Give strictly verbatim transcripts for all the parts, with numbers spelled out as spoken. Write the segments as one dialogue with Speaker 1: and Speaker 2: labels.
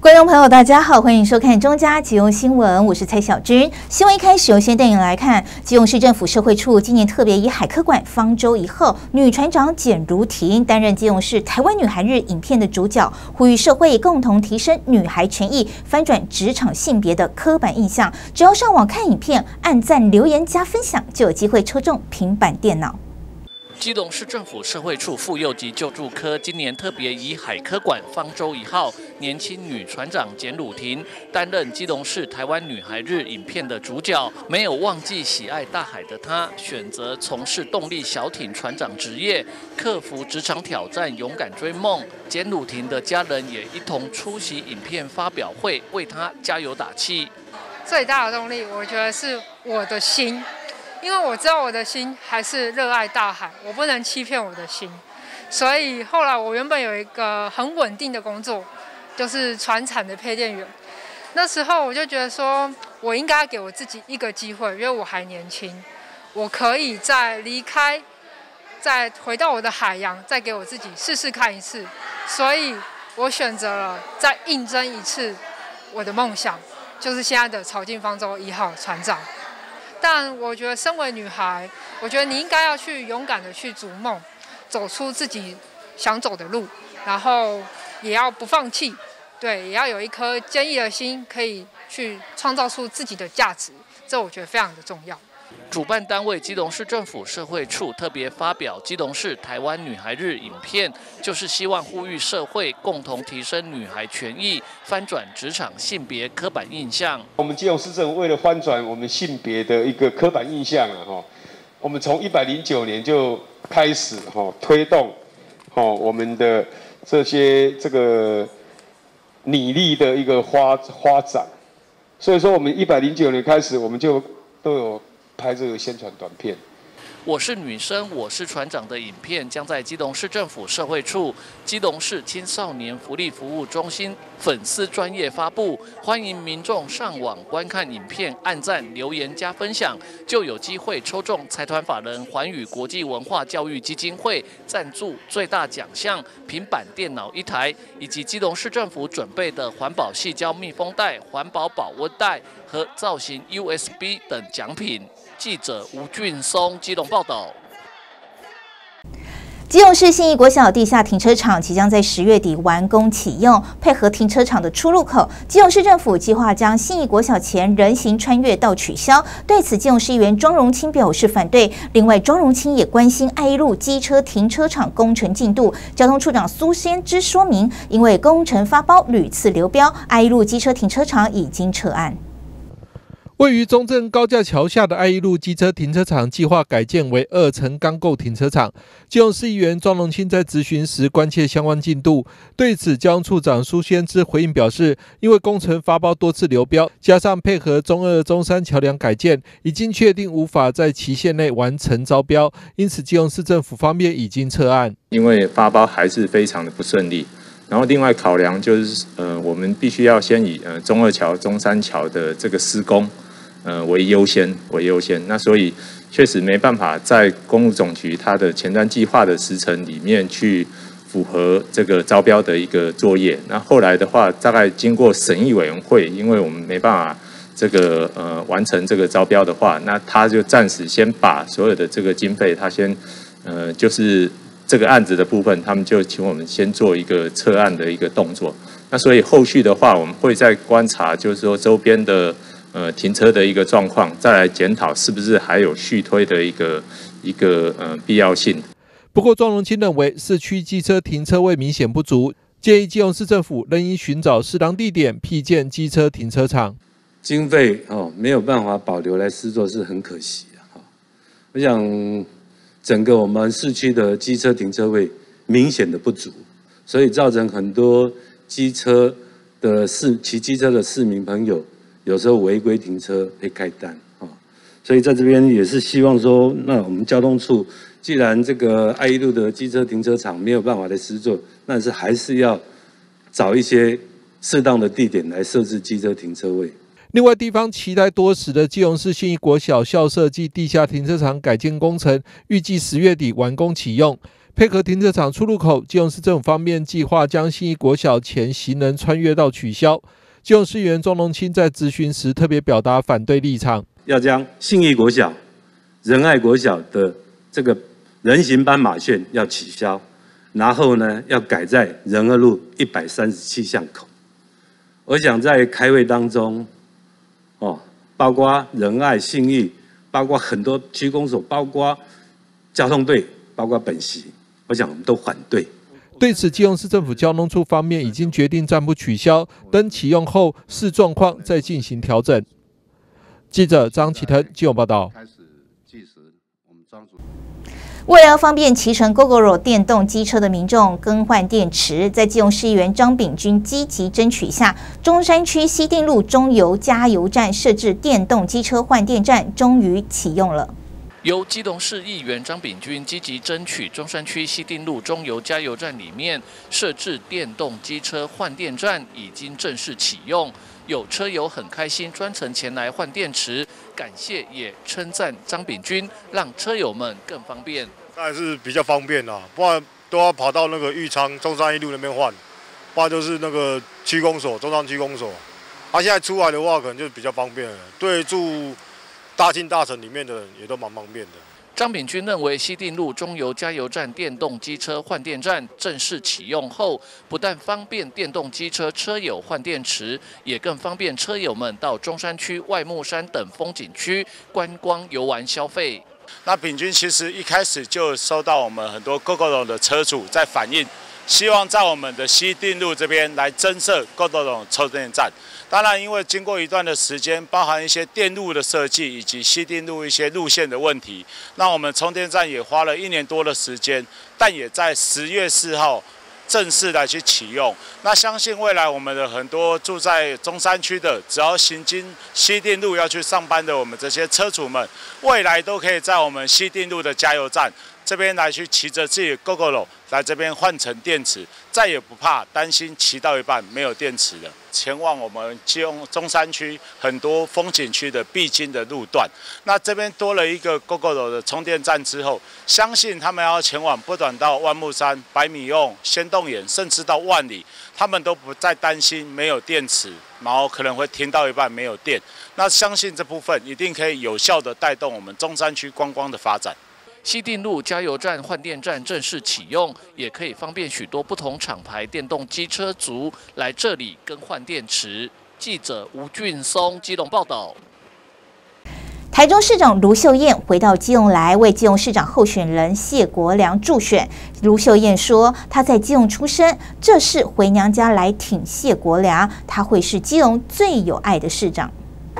Speaker 1: 观众朋友，大家好，欢迎收看中嘉基隆新闻，我是蔡小军。新闻一开始，由先电影来看，基隆市政府社会处今年特别以海科馆方舟一号女船长简如婷担任基隆市台湾女孩日影片的主角，呼吁社会共同提升女孩权益，翻转职场性别的刻板印象。只要上网看影片，按赞、留言、加分享，就有机会抽中平板电脑。
Speaker 2: 基隆市政府社会处妇幼及救助科今年特别以海科馆方舟一号年轻女船长简汝婷担任基隆市台湾女孩日影片的主角。没有忘记喜爱大海的她，选择从事动力小艇船长职业，克服职场挑战，勇敢追梦。简汝婷的家人也一同出席影片发表会，为她加油打气。
Speaker 3: 最大的动力，我觉得是我的心。 因为我知道我的心还是热爱大海，我不能欺骗我的心，所以后来我原本有一个很稳定的工作，就是船产的配电员。那时候我就觉得说，我应该给我自己一个机会，因为我还年轻，我可以再离开，再回到我的海洋，再给我自己试试看一次。所以我选择了再应征一次我的梦想，就是现在的潮境方舟一号船长。 但我觉得，身为女孩，我觉得你应该要去勇敢的去逐梦，走出自己想走的路，然后也要不放弃，对，也要有一颗坚毅的心，可以去创造出自己的价值，这我觉得非常的重要。
Speaker 2: 主办单位基隆市政府社会处特别发表基隆市台湾女孩日影片，就是希望呼吁社会共同提升女孩权益，翻转职场性别刻板印象。
Speaker 4: 我们基隆市政府为了翻转我们性别的一个刻板印象啊，哈，我们从一百零九年就开始哈推动，哈我们的这些这个拟立的一个发发展，所以说我们一百零九年开始，我们就都有 拍这个宣传短片。
Speaker 2: 我是女生，我是船长的影片将在基隆市政府社会处、基隆市青少年福利服务中心粉丝专页发布，欢迎民众上网观看影片，按赞、留言、加分享，就有机会抽中财团法人环宇国际文化教育基金会赞助最大奖项平板电脑一台，以及基隆市政府准备的环保矽胶密封袋、环保保温袋和造型 U S B 等奖品。 记者吴俊松基隆报道。
Speaker 1: 基隆市信义国小地下停车场即将在十月底完工启用，配合停车场的出入口，基隆市政府计划将信义国小前人行穿越道取消。对此，基隆市议员庄荣清表示反对。另外，庄荣清也关心爱一路机车停车场工程进度。交通处长苏先知说明，因为工程发包屡次流标，爱一路机车停车场已经撤案。
Speaker 5: 位于中正高架桥下的爱一路机车停车场计划改建为二层钢构停车场。基隆市议员庄荣清在质询时关切相关进度，对此交通处长苏先知回应表示，因为工程发包多次流标，加上配合中二、中三桥梁改建，已经确定无法在期限内完成招标，因此基隆市政府方面已经撤案。
Speaker 6: 因为发包还是非常的不顺利。 然后另外考量就是，呃，我们必须要先以呃中二桥、中山桥的这个施工，呃为优先为优先。那所以确实没办法在公路总局它的前瞻计划的时程里面去符合这个招标的一个作业。那后来的话，大概经过审议委员会，因为我们没办法这个呃完成这个招标的话，那他就暂时先把所有的这个经费，他先呃就是。 这个案子的部分，他们就请我们先做一个撤案的一个动作。那所以后续的话，我们会再观察，就是说周边的呃停车的一个状况，再来检讨是不是还有续推的一个一个呃必要性。
Speaker 5: 不过，庄荣清认为市区机车停车位明显不足，建议基隆市政府仍应寻找适当地点辟建机车停车场。
Speaker 7: 经费哦没有办法保留来施作是很可惜的哈。我想。 整个我们市区的机车停车位明显的不足，所以造成很多机车的市骑机车的市民朋友有时候违规停车被开单啊。所以在这边也是希望说，那我们交通处既然这个爱一路的机车停车场没有办法来施作，那是还是要找一些适当的地点来设置机车停车位。
Speaker 5: 另外，地方期待多时的基隆市信义国小校舍暨地下停车场改建工程，预计十月底完工启用。 配合停车场出入口，基隆市政府方面计划将信义国小前行人穿越道取消。基隆市议员庄荣清在质询时特别表达反对立场，
Speaker 7: 要将信义国小、仁爱国小的这个人行斑马线要取消，然后呢，要改在仁爱路一百三十七巷口。我想在开会当中，哦，包括仁爱、信义，包括很多区公所，包括交通队，包括本席，我想我们都反对。
Speaker 5: 对此，基隆市政府交通处方面已经决定暂不取消，等启用后视状况再进行调整。记者张启腾基隆报道。
Speaker 1: 为了方便骑乘 Gogoro 电动机车的民众更换电池，在基隆市议员张炳军积极争取下，中山区西定路中油加油站设置电动机车换电站，终于启用了。
Speaker 2: 由基隆市议员张炳军积极争取，中山区西定路中油加油站里面设置电动机车换电站已经正式启用，有车友很开心，专程前来换电池，感谢也称赞张炳军，让车友们更方便。
Speaker 8: 当然是比较方便啦，不然都要跑到那个玉昌中山一路那边换，不然就是那个区公所、中山区公所。他、啊、现在出来的话，可能就比较方便了，对住大庆大城里面的人也都蛮方便的。
Speaker 2: 张炳军认为，西定路中油加油站电动机车换电站正式启用后，不但方便电动机车车友换电池，也更方便车友们到中山区、外木山等风景区观光游玩消费。
Speaker 9: 那炳军其实一开始就收到我们很多 Gogoro 的车主在反映，希望在我们的西定路这边来增设 Gogoro 充电站。当然，因为经过一段的时间，包含一些电路的设计以及西定路一些路线的问题，那我们充电站也花了一年多的时间，但也在十月四号正式来去启用。那相信未来我们的很多住在中山区的，只要行经西定路要去上班的我们这些车主们，未来都可以在我们西定路的加油站这边来去骑着自己的 Gogoro 来这边换成电池，再也不怕担心骑到一半没有电池了。前往我们基隆中山区很多风景区的必经的路段，那这边多了一个 Gogoro 的充电站之后，相信他们要前往不短到万木山、百米用、仙洞岩，甚至到万里，他们都不再担心没有电池，然后可能会停到一半没有电。那相信这部分一定可以有效的带动我们中山区观光的发展。
Speaker 2: 西定路加油站换电站正式启用，也可以方便许多不同厂牌电动机车族来这里更换电池。记者吴俊松基隆报道。
Speaker 1: 台中市长卢秀燕回到基隆来为基隆市长候选人谢国良助选。卢秀燕说，她在基隆出生，这是回娘家来挺谢国良，她会是基隆最有爱的市长。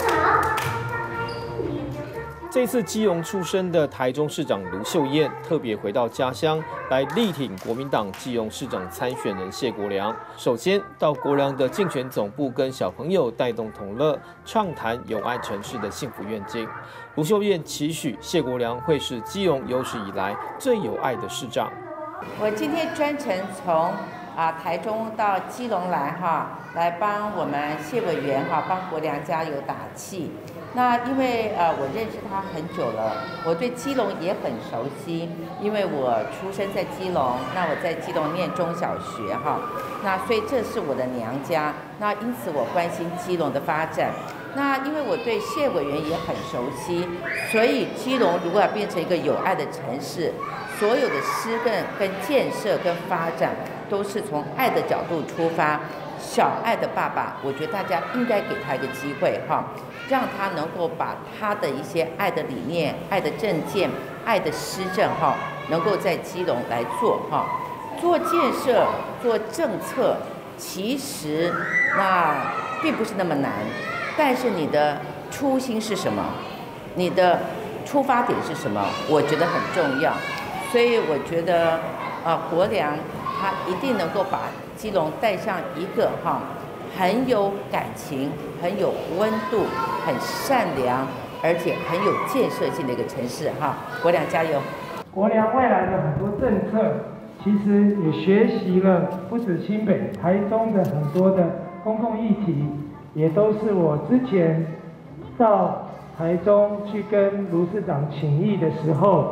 Speaker 10: 这次基隆出生的台中市长卢秀燕特别回到家乡来力挺国民党基隆市长参选人谢国良。首先到国良的竞选总部跟小朋友带动同乐，畅谈友爱城市的幸福愿景。卢秀燕期许谢国良会是基隆有史以来最有爱的市长。
Speaker 11: 我今天专程从啊台中到基隆来哈，来帮我们谢委员哈帮国良加油打气。那因为呃我认识他很久了，我对基隆也很熟悉，因为我出生在基隆，那我在基隆念中小学哈，那所以这是我的娘家，那因此我关心基隆的发展。那因为我对谢委员也很熟悉，所以基隆如果要变成一个有爱的城市，所有的施政跟建设跟发展都是从爱的角度出发。小爱的爸爸，我觉得大家应该给他一个机会哈，让他能够把他的一些爱的理念、爱的政见、爱的施政哈，能够在基隆来做哈，做建设、做政策，其实那并不是那么难，但是你的初心是什么？你的出发点是什么？我觉得很重要，所以我觉得啊、呃，国良他一定能够把基隆带上一个哈很有感情、很有温度、很善良，而且很有建设性的一个城市哈。国良加油！
Speaker 12: 国良未来的很多政策，其实也学习了不止新北、台中的很多的公共议题，也都是我之前到台中去跟卢市长请益的时候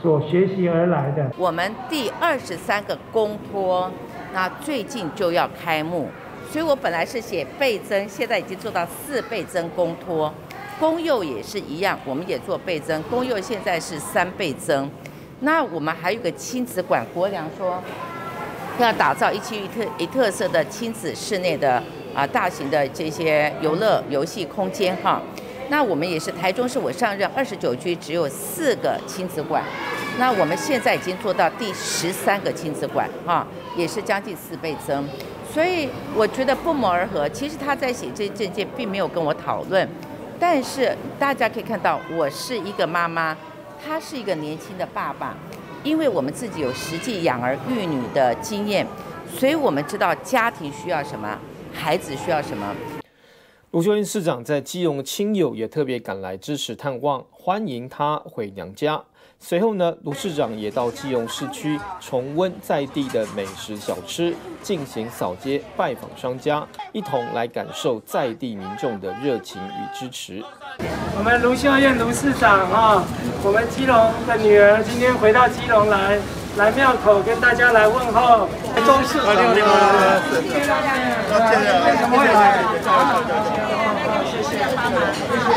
Speaker 12: 所学习而来的。
Speaker 11: 我们第二十三个公托，那最近就要开幕，所以我本来是写倍增，现在已经做到四倍增公托。公幼也是一样，我们也做倍增，公幼现在是三倍增。那我们还有个亲子馆，国良说要打造一区一特一特色的亲子室内的啊大型的这些游乐游戏空间哈。那我们也是台中市我上任二十九区只有四个亲子馆，那我们现在已经做到第十三个亲子馆哈，也是将近四倍增。所以我觉得不谋而合。其实他在写这证件并没有跟我讨论。但是大家可以看到，我是一个妈妈，他是一个年轻的爸爸，因为我们自己有实际养儿育女的经验，所以我们知道家庭需要什么，孩子需要什么。
Speaker 10: 卢秀燕市长在基隆亲友也特别赶来支持探望，欢迎他回娘家。随后呢，卢市长也到基隆市区重温在地的美食小吃，进行扫街拜访商家，一同来感受在地民众的热情与支持。
Speaker 12: 我们卢秀燕卢市长哈，我们基隆的女儿今天回到基隆来，来庙口跟大家来问候。钟市长，谢谢大家，为什么会来？谢谢，谢谢帮忙，谢谢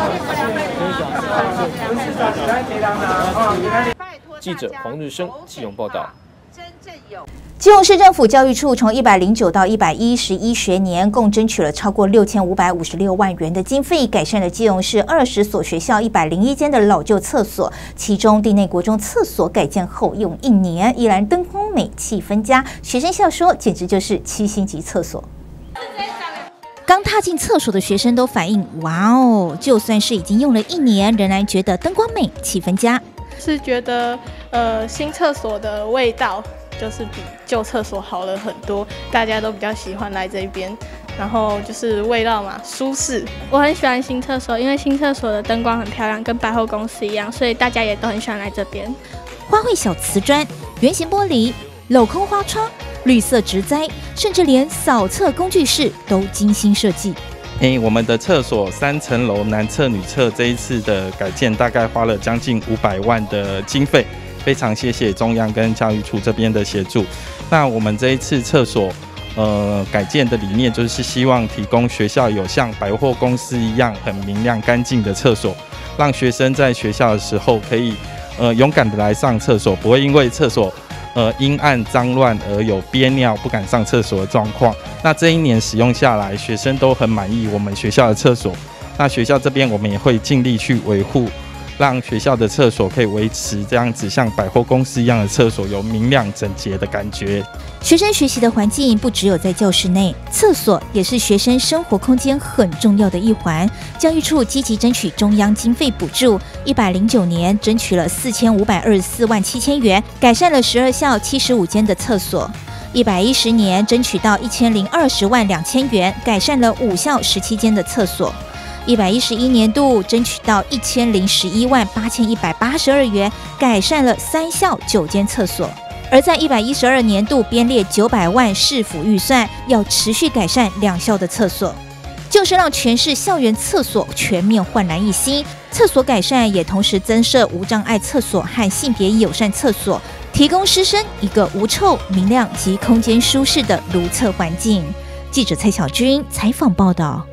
Speaker 12: 卢市长，你来给郎啊，
Speaker 10: 记者黄日升基隆报道。
Speaker 1: 基隆市政府教育处从一百零九到一百一十一学年，共争取了超过六千五百五十六万元的经费，改善了基隆市二十所学校一百零一间的老旧厕所。其中地内国中厕所改建后用一年，依然灯光美、气氛佳，学生笑说简直就是七星级厕所。刚踏进厕所的学生都反映：哇哦，就算是已经用了一年，仍然觉得灯光美、气氛佳。
Speaker 13: 是觉得呃新厕所的味道就是比旧厕所好了很多，大家都比较喜欢来这边。然后就是味道嘛，舒适。我很喜欢新厕所，因为新厕所的灯光很漂亮，跟百货公司一样，所以大家也都很喜欢来这边。
Speaker 1: 花卉小瓷砖、圆形玻璃、镂空花窗、绿色植栽，甚至连扫厕工具室都精心设计。
Speaker 14: 诶，我们的厕所三层楼男厕女厕这一次的改建大概花了将近五百万的经费，非常谢谢中央跟教育处这边的协助。那我们这一次厕所呃改建的理念就是希望提供学校有像百货公司一样很明亮干净的厕所，让学生在学校的时候可以呃勇敢的来上厕所，不会因为厕所呃阴暗脏乱而有憋尿不敢上厕所的状况。那这一年使用下来，学生都很满意我们学校的厕所。那学校这边我们也会尽力去维护，让学校的厕所可以维持这样子像百货公司一样的厕所有明亮整洁的感觉。
Speaker 1: 学生学习的环境不只有在教室内，厕所也是学生生活空间很重要的一环。教育处积极争取中央经费补助，一百零九年争取了四千五百二十四万七千元，改善了十二校七十五间的厕所。一百一十年争取到一千零二十万两千元，改善了五校十七间的厕所。一百一十一年度争取到一千零十一万八千一百八十二元，改善了三校九间厕所。而在一百一十二年度编列九百万市府预算，要持续改善两校的厕所，就是让全市校园厕所全面焕然一新。厕所改善也同时增设无障碍厕所和性别友善厕所，提供师生一个无臭、明亮及空间舒适的如厕环境。记者蔡小军采访报道。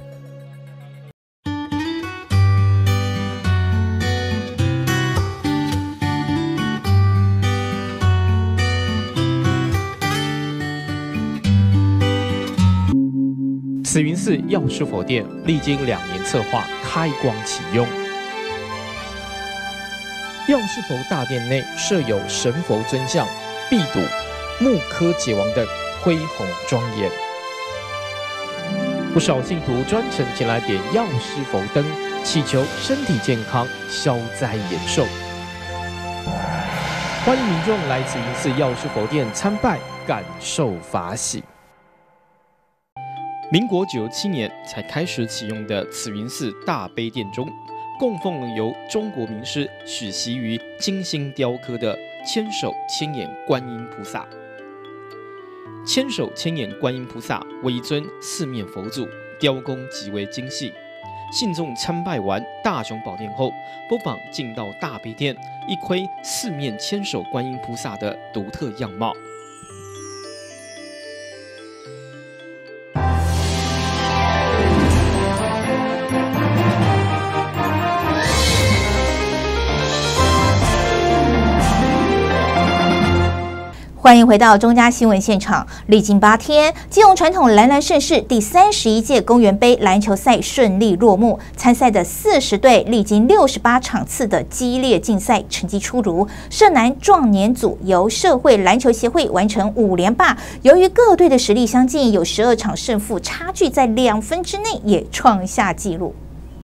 Speaker 10: 慈云寺药师佛殿历经两年策划，开光启用。药师佛大殿内设有神佛尊像、壁堵、木刻解王等，恢宏庄严。不少信徒专程前来点药师佛灯，祈求身体健康、消灾延寿。欢迎民众来慈云寺药师佛殿参拜，感受法喜。民国九十七年才开始启用的慈云寺大悲殿中，供奉了由中国名师许习于精心雕刻的千手千眼观音菩萨。千手千眼观音菩萨为一尊四面佛祖，雕工极为精细， 信众参拜完大雄宝殿后，不妨进到大悲殿，一窥四面千手观音菩萨的独特样貌。
Speaker 1: 欢迎回到中嘉新闻现场。历经八天，基隆传统篮篮盛事第三十一届公园杯篮球赛顺利落幕。参赛的四十队历经六十八场次的激烈竞赛，成绩出炉。社男壮年组由社会篮球协会完成五连霸。由于各队的实力相近，有十二场胜负差距在两分之内，也创下纪录。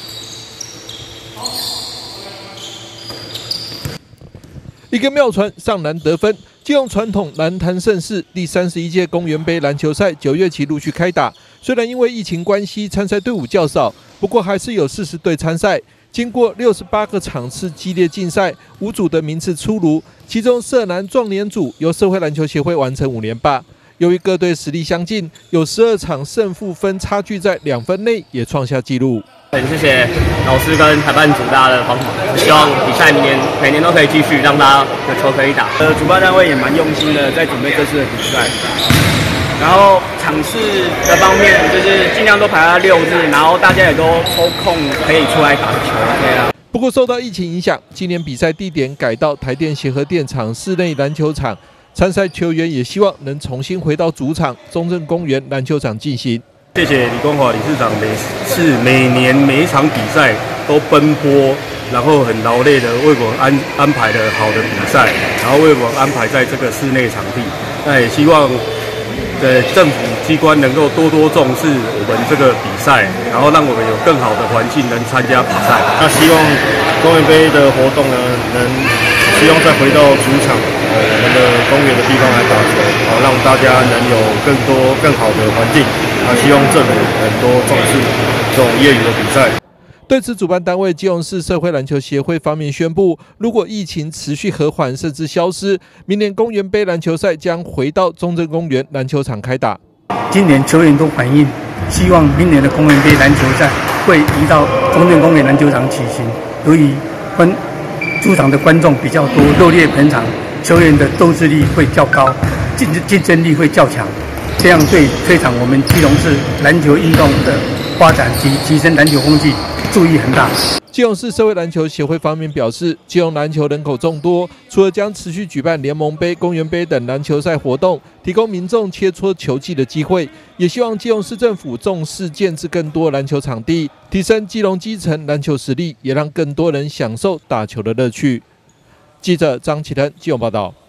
Speaker 5: 一个妙传上篮得分。基隆传统篮坛盛事第三十一届公园杯篮球赛九月起陆续开打。虽然因为疫情关系，参赛队伍较少，不过还是有四十队参赛。经过六十八个场次激烈竞赛，五组的名次出炉。其中社男壮年组由社会篮球协会完成五连霸。由于各队实力相近，有十二场胜负分差距在两分内，也创下纪录。
Speaker 15: 很谢谢老师跟裁判组大家的帮忙，希望比赛明年每年都可以继续，让大家有球可以打。
Speaker 16: 呃，主办单位也蛮用心的在准备这次的比赛，然后场次的方面就是尽量都排在六日，然后大家也都抽空可以出来打球。对啊。
Speaker 5: 不过受到疫情影响，今年比赛地点改到台电协和电厂室内篮球场，参赛球员也希望能重新回到主场中正公园篮球场进行。
Speaker 17: 谢谢李光华理事长，每次每年每一场比赛都奔波，然后很劳累的为我们安安排了好的比赛，然后为我们安排在这个室内场地。那也希望呃政府机关能够多多重视我们这个比赛，然后让我们有更好的环境能参加比赛。
Speaker 18: 那希望公园杯的活动呢，能希望再回到主场，呃，我们的公园的地方来打球，好让大家能有更多更好的环境。啊，希望政府能多重视这种业余的比赛。
Speaker 5: 对此，主办单位基隆市社会篮球协会方面宣布，如果疫情持续和缓甚至消失，明年公园杯篮球赛将回到中正公园篮球场开打。
Speaker 19: 今年球员都反映，希望明年的公园杯篮球赛会移到中正公园篮球场举行。由于观主场的观众比较多，热烈捧场，球员的斗志力会较高，竞竞争力会较强。这样对推广我们基隆市篮球运动的发展及提升篮球风气注意很大。
Speaker 5: 基隆市社会篮球协会方面表示，基隆篮球人口众多，除了将持续举办联盟杯、公园杯等篮球赛活动，提供民众切磋球技的机会，也希望基隆市政府重视建置更多篮球场地，提升基隆基层篮球实力，也让更多人享受打球的乐趣。记者张启腾基隆报道。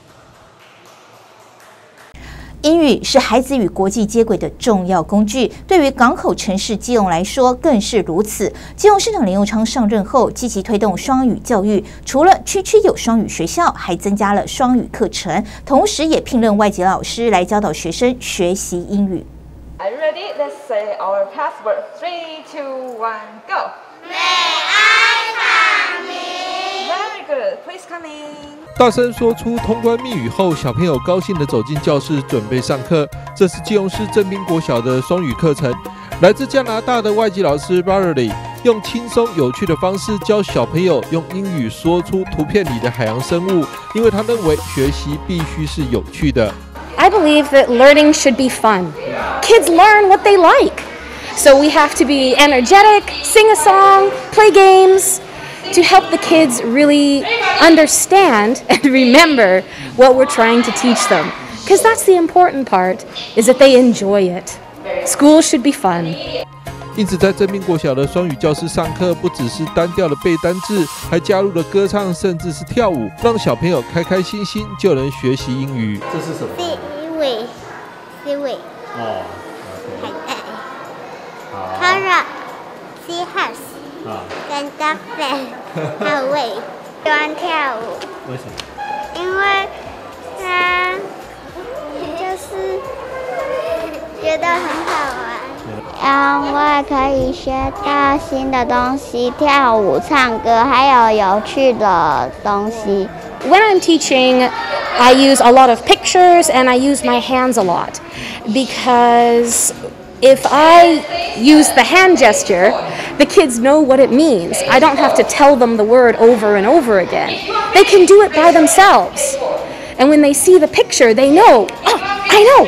Speaker 1: 英语是孩子与国际接轨的重要工具，对于港口城市基隆来说更是如此。基隆市长林右昌上任后，积极推动双语教育，除了区区有双语学校，还增加了双语课程，同时也聘任外籍老师来教导学生学习英语。
Speaker 20: Are you ready? Let's say our password. Three, two, one, go.
Speaker 21: May I come in?
Speaker 20: Very good. Please come in.
Speaker 5: 大声说出通关密语后，小朋友高兴地走进教室，准备上课。这是基隆市正滨国小的双语课程。来自加拿大的外籍老师 Valerie 用轻松有趣的方式教小朋友用英语说出图片里的海洋生物，因为他认为学习必须是有趣的。
Speaker 22: I believe that learning should be fun. Kids learn what they like. So we have to be energetic, sing a song, play games, to help the kids really understand and remember what we're trying to teach them. Because that's the important part, is that they enjoy it. School should be fun.
Speaker 5: 因此，在正滨国小的双语教室上课，不只是单调的背单字，还加入了歌唱，甚至是跳舞，让小朋友开开心心就能学习英语。
Speaker 21: 这是什么？思维，思维。
Speaker 18: 哦。
Speaker 21: 海带。好。Carrot, seahorse.
Speaker 18: 啊，
Speaker 21: 跟大飞，好味，喜欢跳舞。
Speaker 18: 为什么？
Speaker 21: 因为他就是觉得很好玩，因为可以学到新的东西，跳舞、唱歌，还有有趣的东西。
Speaker 22: When I'm teaching, I use a lot of pictures and I use my hands a lot because if I use the hand gesture, the kids know what it means. I don't have to tell them the word over and over again. They can do it by themselves. And when they see the picture, they know, oh, I know.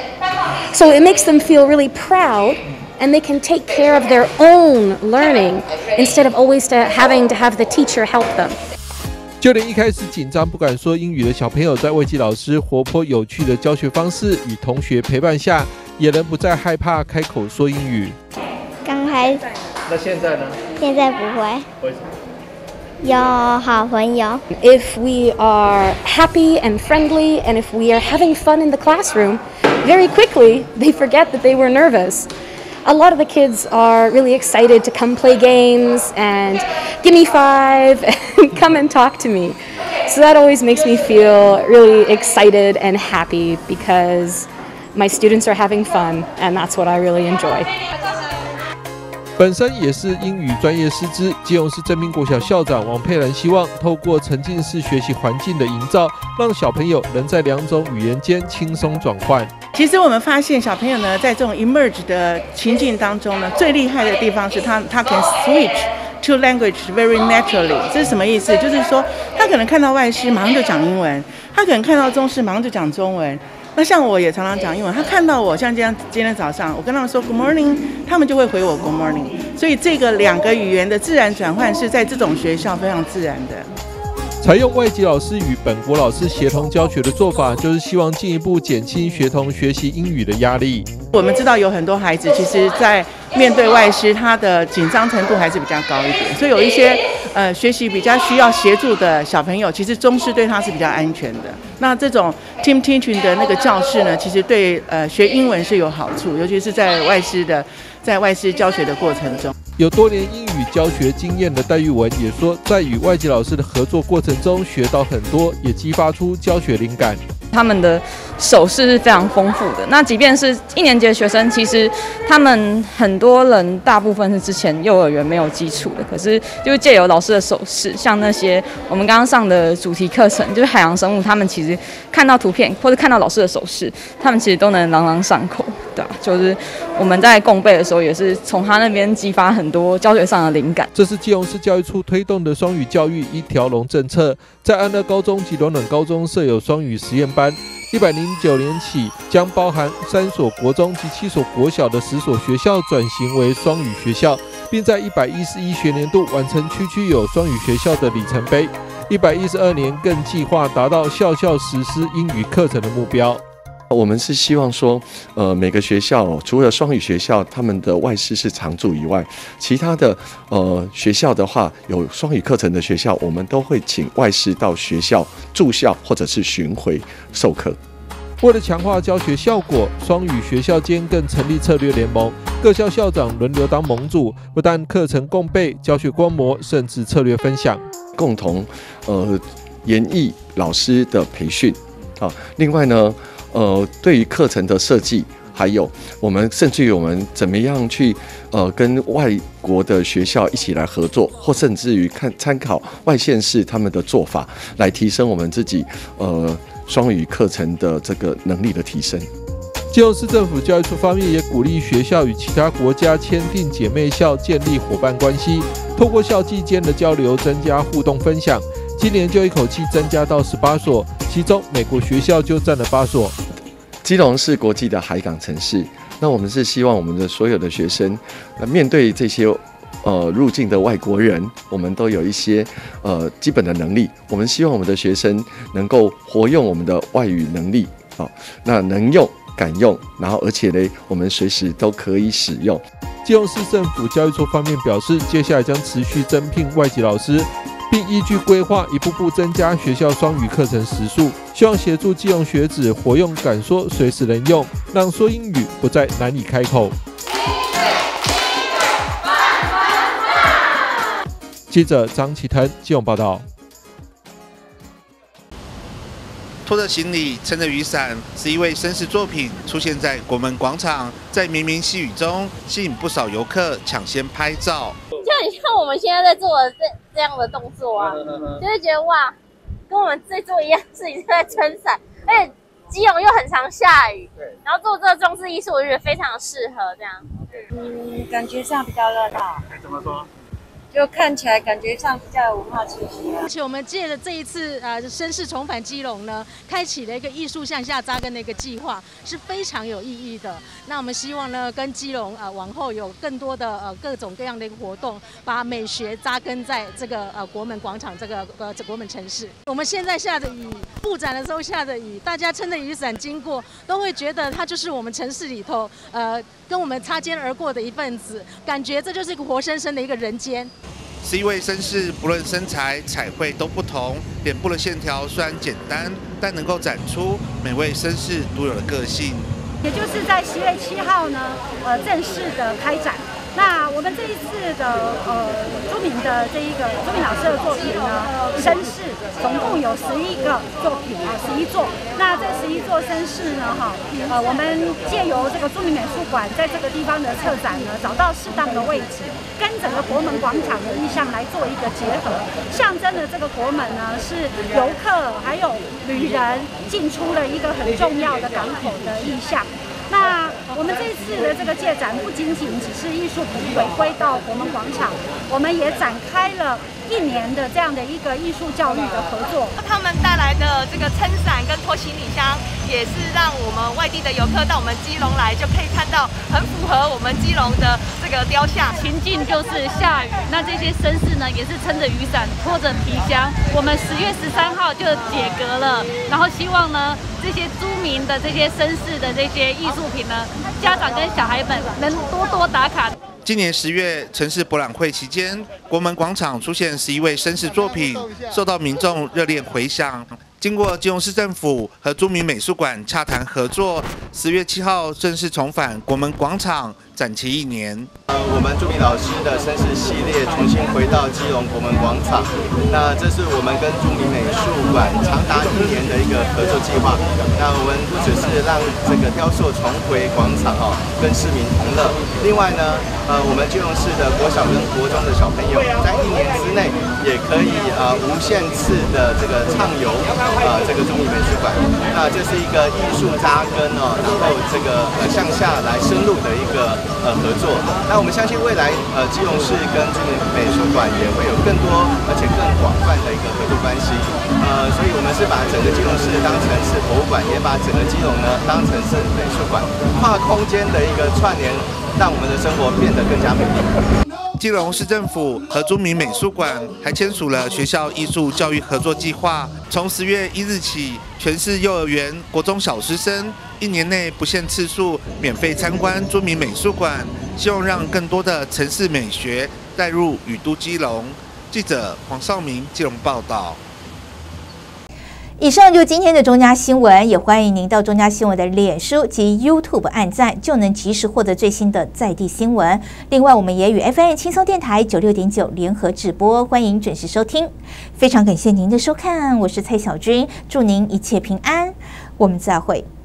Speaker 22: So it makes them feel really proud, and they can take care of their own learning instead of always to having to have the teacher help them.
Speaker 5: 就连一开始紧张不敢说英语的小朋友，在魏吉老师活泼有趣的教学方式与同学陪伴下，也能不再害怕开口说英语。
Speaker 21: 刚开始，
Speaker 10: 那现在呢？
Speaker 21: 现在不会。
Speaker 10: 为什么？
Speaker 21: 有好朋友。
Speaker 22: If we are happy and friendly, and if we are having fun in the classroom, very quickly they forget that they were nervous. A lot of the kids are really excited to come play games and give me five and come and talk to me. So that always makes me feel really excited and happy because my students are having fun, and that's what I really enjoy.
Speaker 5: 本身也是英语专业师资，基隆市正滨国小校长王佩兰希望透过沉浸式学习环境的营造，让小朋友能在两种语言间轻松转换。
Speaker 3: 其实我们发现小朋友呢，在这种 emerge 的情境当中呢，最厉害的地方是他他 can switch to language very naturally。这是什么意思？就是说他可能看到外师马上就讲英文，他可能看到中师马上就讲中文。那像我也常常讲英文，他看到我像这样，今天早上我跟他们说 Good morning， 他们就会回我 Good morning。所以这个两个语言的自然转换是在这种学校非常自然的。
Speaker 5: 采用外籍老师与本国老师协同教学的做法，就是希望进一步减轻学童学习英语的压力。
Speaker 3: 我们知道有很多孩子，其实在面对外师，他的紧张程度还是比较高一点，所以有一些呃学习比较需要协助的小朋友，其实中师对他是比较安全的。那这种 team teaching 的那个教室呢，其实对呃学英文是有好处，尤其是在外师的在外师教学的过程中。
Speaker 5: 有多年英语教学经验的戴玉文也说，在与外籍老师的合作过程中学到很多，也激发出教学灵感。
Speaker 4: 他们的手势是非常丰富的。那即便是一年级的学生，其实他们很多人大部分是之前幼儿园没有基础的，可是就是借由老师的手势，像那些我们刚刚上的主题课程，就是海洋生物，他们其实看到图片或者看到老师的手势，他们其实都能朗朗上口，对吧？就是我们在共备的时候，也是从他那边激发很多教学上的灵感。
Speaker 5: 这是基隆市教育处推动的双语教育一条龙政策，在安乐高中及龙冷高中设有双语实验班。一百零九年起，将包含三所国中及七所国小的十所学校转型为双语学校，并在一百一十一学年度完成区区有双语学校的里程碑。一百一十二年更计划达到校校实施英语课程的目标。
Speaker 23: 我们是希望说，呃，每个学校除了双语学校他们的外师是常驻以外，其他的呃学校的话，有双语课程的学校，我们都会请外师到学校驻校或者是巡回授课。
Speaker 5: 为了强化教学效果，双语学校间更成立策略联盟，各校校长轮流当盟主，不但课程共备、教学观摩，甚至策略分享，
Speaker 23: 共同呃研议老师的培训。啊，另外呢。呃，对于课程的设计，还有我们甚至于我们怎么样去呃跟外国的学校一起来合作，或甚至于看参考外县市他们的做法，来提升我们自己呃双语课程的这个能力的提升。
Speaker 5: 基隆市政府教育处方面也鼓励学校与其他国家签订姐妹校，建立伙伴关系，透过校际间的交流，增加互动分享。今年就一口气增加到十八所，其中美国学校就占了八所。
Speaker 23: 基隆是国际的海港城市，那我们是希望我们的所有的学生，呃，面对这些呃入境的外国人，我们都有一些呃基本的能力。我们希望我们的学生能够活用我们的外语能力，好、哦，那能用敢用，然后而且呢，我们随时都可以使用。
Speaker 5: 基隆市政府教育处方面表示，接下来将持续增聘外籍老师，并依据规划一步步增加学校双语课程时数，希望协助基隆学子活用敢说，随时能用，让说英语不再难以开口。记者张启腾基隆报道。
Speaker 24: 拖着行李，撑着雨伞，是一位绅士作品出现在国门广场，在绵绵细雨中，吸引不少游客抢先拍照。
Speaker 25: 就很像我们现在在做的这这样的动作啊，就会觉得哇，跟我们在做一样事情，在撑伞，而且基隆又很常下雨，然后做这个装置艺术，我觉得非常适合这样。
Speaker 2: 嗯，感觉上比较热闹。
Speaker 10: 怎么说？
Speaker 2: 就看起来感觉上比较有文化气息。
Speaker 6: 而且我们借着这一次呃绅士重返基隆呢，开启了一个艺术向下扎根的一个计划，是非常有意义的。那我们希望呢，跟基隆呃往后有更多的呃各种各样的一个活动，把美学扎根在这个呃国门广场这个呃这国门城市。我们现在下着雨，布展的时候下着雨，大家撑着雨伞经过，都会觉得它就是我们城市里头呃跟我们擦肩而过的一份子，感觉这就是一个活生生的一个人间。
Speaker 24: 十一位绅士不论身材、彩绘都不同，脸部的线条虽然简单，但能够展出每位绅士独有的个性。
Speaker 7: 也就是在十月七号呢，呃，正式的开展。那我们这一次的呃朱明的这一个朱明老师的作品呢，绅士总共有十一个作品啊，十一座。那这十一座绅士呢，哈，呃，我们借由这个朱明美术馆在这个地方的策展呢，找到适当的位置，跟整个国门广场的意象来做一个结合，象征的这个国门呢是游客还有旅人进出了一个很重要的港口的意象。那我们这一次的这个借展不仅仅只是艺术品回归到国门广场，我们也展开了一年的这样的一个艺术教育的合作。
Speaker 8: 他们带来的这个撑伞跟拖行李箱，也是让我们外地的游客到我们基隆来就可以看到很符合我们基隆的这个雕像。
Speaker 9: 情境就是下雨，那这些绅士呢也是撑着雨伞，拖着皮箱。我们十月十三号就解革了，然后希望呢这些著名的这些绅士的这些艺术品呢，家长跟小孩们能多多打卡。
Speaker 24: 今年十月城市博览会期间，国门广场出现十一位绅士作品，受到民众热烈回响。经过基隆市政府和朱明美术馆洽谈合作，十月七号正式重返国门广场，展期一年。
Speaker 26: 呃，我们朱明老师的绅士系列重新回到基隆国门广场，那这是我们跟朱明美术馆长达一年的一个合作计划。那我们不只是让这个雕塑重回广场哦，跟市民同乐。另外呢，呃，我们基隆市的国小跟国中的小朋友，在一年之内也可以呃无限次的这个畅游。呃，这个朱明美术馆，那这是一个艺术扎根哦，然后这个呃向下来深入的一个呃合作。那我们相信未来呃基隆市跟朱明美术馆也会有更多而且更广泛的一个合作关系。呃，所以我们是把整个基隆市当成是博物馆，也把整个基隆呢当成是美术馆，跨空间的一个串联，让我们的生活变得更加美丽。
Speaker 24: 基隆市政府和朱明美术馆还签署了学校艺术教育合作计划，从十月一日起，全市幼儿园、国中小师生一年内不限次数免费参观朱明美术馆，希望让更多的城市美学带入雨都基隆。记者黄少明基隆报道。
Speaker 1: 以上就今天的中嘉新闻，也欢迎您到中嘉新闻的脸书及 YouTube 按赞，就能及时获得最新的在地新闻。另外，我们也与 F M 轻松电台九六点九联合直播，欢迎准时收听。非常感谢您的收看，我是蔡小君，祝您一切平安，我们再会。